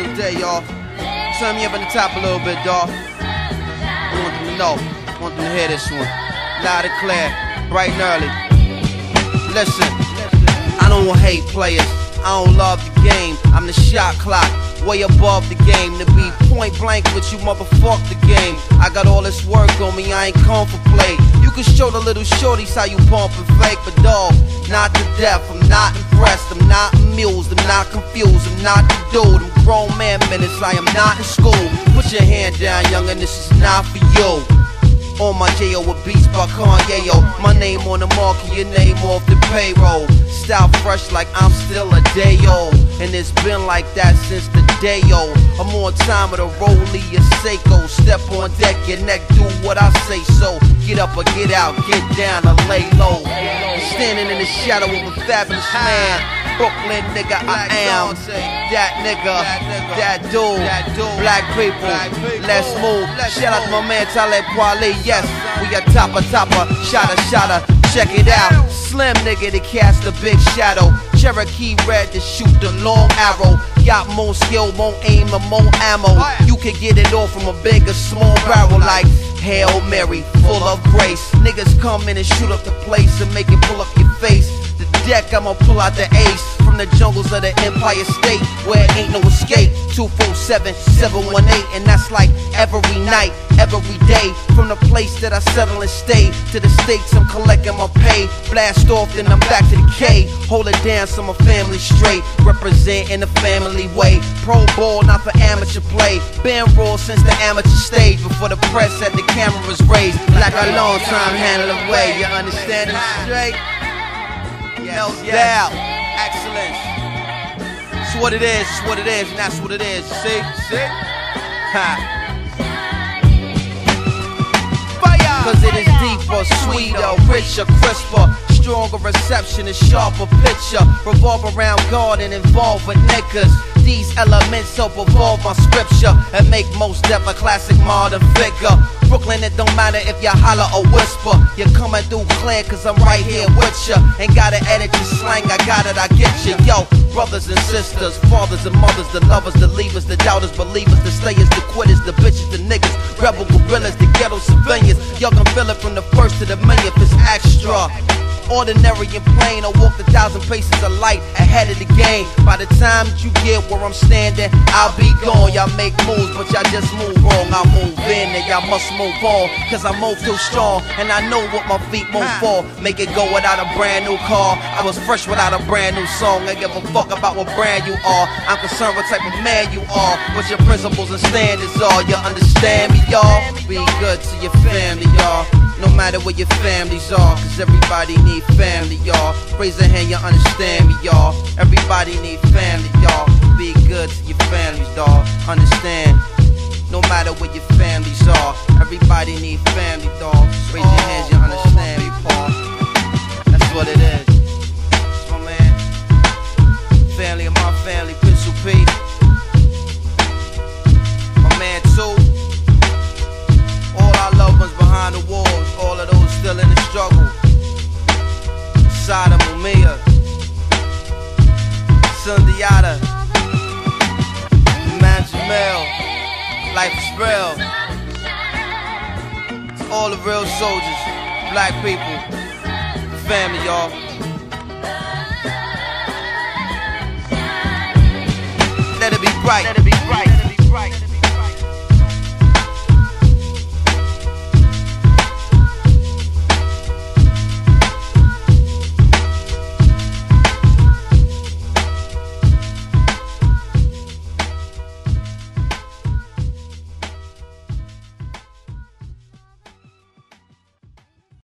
brand new day, y'all. Turn me up in the top a little bit, dawg. I want them to know. I want them to hear this one. Loud and clear, bright and early. Listen, I don't hate players. I don't love the game. I'm the shot clock, way above the game. To be point blank with you, motherfuck the game. I got all this work on me, I ain't come for play. You can show the little shorties how you pump and fake, but dawg, not to death. I'm not impressed, I'm not amused, I'm not confused, I'm not the dude. I'm grown man minutes, I am not in school. Put your hand down, youngin', this is not for you. On my J.O. with beats by Kanye, yo. My name on the market, your name off the payroll. Style fresh like I'm still a day old. And it's been like that since the day old. I'm on time with a Rollie, a Seiko. Step on deck, your neck, do what I say so. Get up or get out, get down or lay low. Standing in the shadow of a fabulous man. Brooklyn nigga, I am that nigga, that dude, black people, let's move. Shout out to my man Talib Kweli, yes, we a topper, shotter, check it out. Slim nigga to cast a big shadow, Cherokee red to shoot the long arrow. Got more skill, more aim, and more ammo. You can get it all from a big or small barrel like Hail Mary, full of grace. Niggas come in and shoot up the place and make it pull up your face. The deck, I'ma pull out the ace from the jungles of the Empire State where ain't no escape. 247-718, and that's like every night, every day. From the place that I settle and stay to the states, I'm collecting my pay. Blast off, then I'm back to the K. Hold it down so my family straight, representing the family way. Pro ball, not for amateur play. Been raw since the amateur stage, before the press had the cameras raised. Like a long time handle away, you understand it straight? No doubt. Excellence. It's what it is, it's what it is, and that's what it is. See? Ha. Cause it is deeper, sweeter, richer, crisper, stronger reception, a sharper picture. Revolve around God and involve with niggas. These elements help evolve my scripture and make most death a classic modern figure. Brooklyn, it don't matter if you holler or whisper. You're coming through clear cause I'm right here with ya. Ain't gotta edit your slang, I got it, I get you. Yo, brothers and sisters, fathers and mothers, the lovers, the leavers, the doubters, believers, the stayers, the quitters, the bitches, the niggas, rebel guerrillas, the ghetto civilians. Y'all can feel it from the first to the millionth, it's extra. Ordinary and plain, I walk 1,000 paces of light ahead of the game. By the time that you get where I'm standing, I'll be gone. Y'all make moves, but y'all just move wrong. I move in and y'all must move on, cause I move too strong, and I know what my feet move for. Make it go without a brand new car. I was fresh without a brand new song. I give a fuck about what brand you are. I'm concerned what type of man you are, what your principles and standards are. You understand me, y'all? Be good to your family, y'all. No matter where your families are, cause everybody need family, y'all. Raise a hand, you understand me, y'all. Everybody need family, y'all. Be good to your families, dawg. Understand? No matter where your families are, everybody need family, dawg. Raise your hands, you understand me, Paul. That's what it is. That's my man. Family of my family, Pencil P. My man, too. All our loved ones behind the walls, all of those still in the struggle. Sada Mumia, Sundiata, Man Jamel, Life is real. To all the real soldiers, black people, family, y'all. Let it be bright.